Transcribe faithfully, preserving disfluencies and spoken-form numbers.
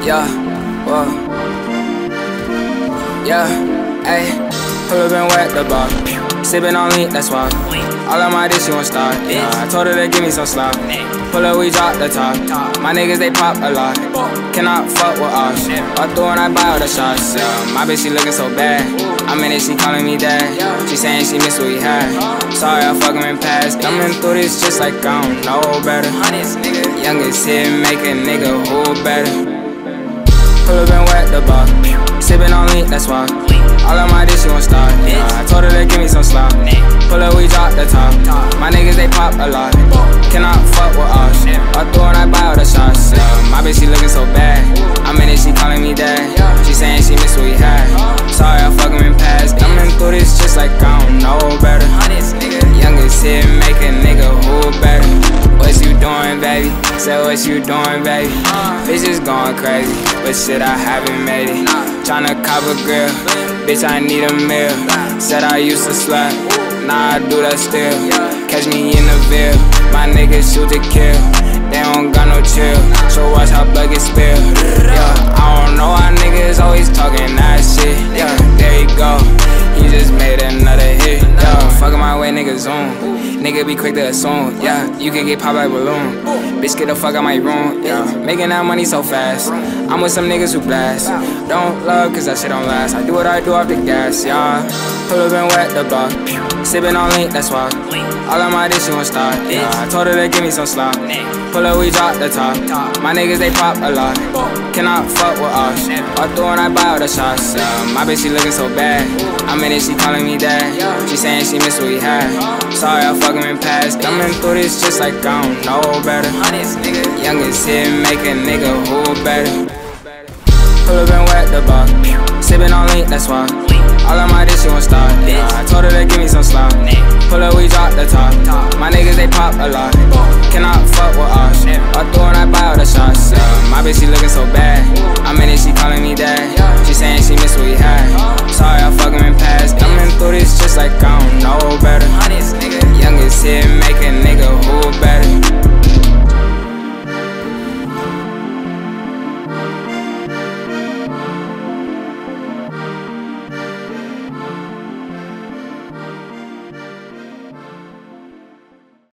Yeah, whoa. Yeah, ayy. Pull up and wet the bar. Sippin' on lean, that's why. All of my dish, she won't stop. Yeah, I told her to give me some slop. Pull up, we drop the top. My niggas, they pop a lot. Cannot fuck with us. I throw and I buy all the shots. Yeah, my bitch, she looking so bad. I'm in it, she calling me dad. She saying she miss what we had. Sorry, I fuck him in past. Coming through this just like I don't know better. Youngest hit, make a nigga who better. Pull up and wet the bar. Sippin' on lean, that's why. All of my dish, she won't stop. Yeah, I told her to give me some slop. Pull up, we drop the top. My niggas, they pop a lot. Cannot fuck with us. I throw and I buy all the shots. Yeah, my bitch, she looking so bad. I'm in it, she calling me dad. She saying she miss what we had. Sorry, I fuck him in past. Coming through this just like I don't know better. Youngest hit, make a nigga who better. What you doing, baby? Say what you doing, baby? Bitches going crazy, but shit, I haven't made it. Tryna cop a grill, bitch, I need a meal. Said I used to slap, nah, I do that still. Catch me in the Ville, my niggas shoot to kill. They don't got no chill, so watch how blood get spilled. Yeah, I don't know why niggas always talking that shit. Yeah, there you go, he just made another hit. Yeah, fucking my way, nigga zoom. Nigga be quick to assume, yeah, you can get popped like balloon. Bitch, get the fuck out my room, yeah, making that money so fast. I'm with some niggas who blast. Don't love, cause that shit don't last. I do what I do off the gas, yeah. Pull up and wet the bar. Sippin' on lean, that's why. All of my dish, she won't stop. Yeah, I told her to give me some slop. Pull up, we drop the top. My niggas, they pop a lot. Cannot fuck with us. I throw and I buy all the shots. Yeah, my bitch, she looking so bad. I'm in it, she calling me dad. She saying she miss what we had. Sorry, I fuck him in past. Coming through this just like I don't know better. Youngest hit, make a nigga who better. Pull up and wet the bar. Sippin' on lean, that's why. All of my dish, she won't stop. Yeah, I told her to give me some slop. Pull up, we drop the top. My niggas, they pop a lot. Cannot fuck with us. I throw and I buy all the shots. Yeah, my bitch, she looking so bad. I'm in it, she calling me dad. She saying she miss what we had. Sorry, I fuck him in past. Coming through this just like I don't know better. Youngest hit,